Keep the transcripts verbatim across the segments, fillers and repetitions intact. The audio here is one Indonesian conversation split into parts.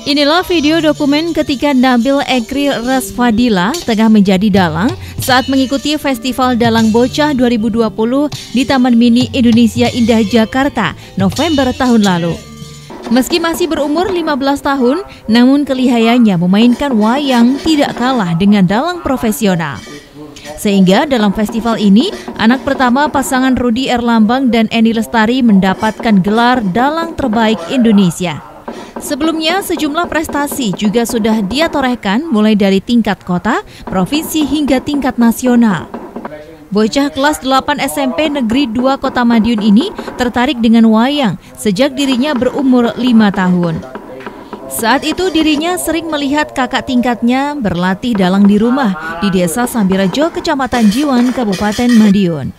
Inilah video dokumen ketika Nabil Ekri Resfadila tengah menjadi dalang saat mengikuti Festival Dalang Bocah dua ribu dua puluh di Taman Mini Indonesia Indah Jakarta November tahun lalu. Meski masih berumur lima belas tahun, namun kelihayannya memainkan wayang tidak kalah dengan dalang profesional. Sehingga dalam festival ini, anak pertama pasangan Rudy Erlambang dan Eni Lestari mendapatkan gelar Dalang Terbaik Indonesia. Sebelumnya, sejumlah prestasi juga sudah dia torehkan mulai dari tingkat kota, provinsi hingga tingkat nasional. Bocah kelas delapan S M P Negeri dua Kota Madiun ini tertarik dengan wayang sejak dirinya berumur lima tahun. Saat itu dirinya sering melihat kakak tingkatnya berlatih dalang di rumah di Desa Sambirejo, Kecamatan Jiwan, Kabupaten Madiun.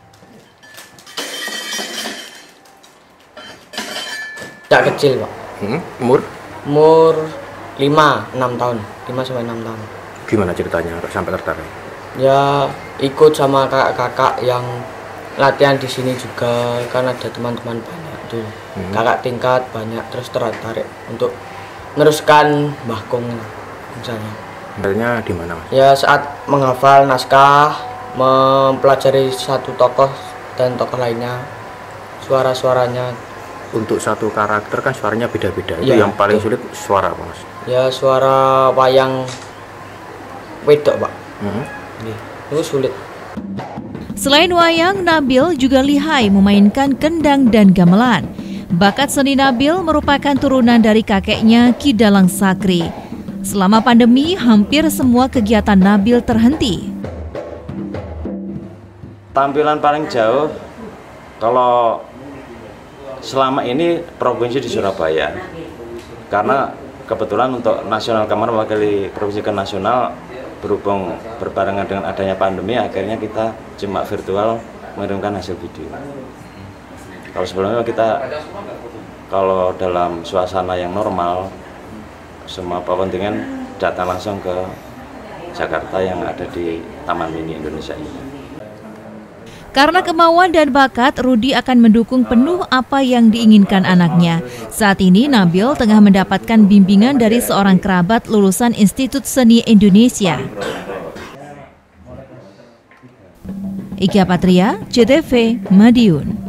Sejak kecil, Pak. Hmm, umur? Umur lima, enam tahun. lima sampai enam tahun. Gimana ceritanya sampai tertarik? Ya, ikut sama kakak-kakak yang latihan di sini juga, kan ada teman-teman banyak tuh. Hmm. Kakak tingkat banyak, terus tertarik untuk meneruskan Mbah Kong misalnya. Sebenarnya di mana, Mas? Ya, saat menghafal naskah, mempelajari satu tokoh dan tokoh lainnya, suara-suaranya. Untuk satu karakter kan suaranya beda-beda. Itu Ya, yang paling betul. sulit suara apa, Mas? Ya, suara wayang wedok, Pak. Hmm. Itu sulit. Selain wayang, Nabil juga lihai memainkan kendang dan gamelan. Bakat seni Nabil merupakan turunan dari kakeknya Ki Dalang Sakri. Selama pandemi, hampir semua kegiatan Nabil terhenti. Tampilan paling jauh kalau selama ini provinsi di Surabaya, karena kebetulan untuk nasional kemarin mewakili provinsi ke nasional, berhubung berbarengan dengan adanya pandemi, akhirnya kita cuma virtual mengirimkan hasil video. Kalau sebelumnya kita, kalau dalam suasana yang normal, semua kontingen datang langsung ke Jakarta yang ada di Taman Mini Indonesia ini. Karena kemauan dan bakat, Rudy akan mendukung penuh apa yang diinginkan anaknya. Saat ini Nabil tengah mendapatkan bimbingan dari seorang kerabat lulusan Institut Seni Indonesia. Ika Patria, C T V, Madiun.